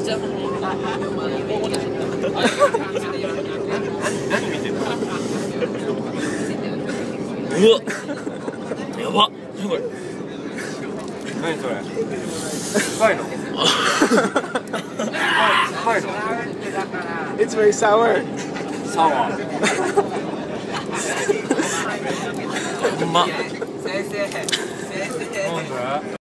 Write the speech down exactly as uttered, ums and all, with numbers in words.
ちゃう。 何見てんの？ うわ、やば。何これ。 何それ？深いの？深いの？ It's very sour. サワー。 うまっ。 なんで？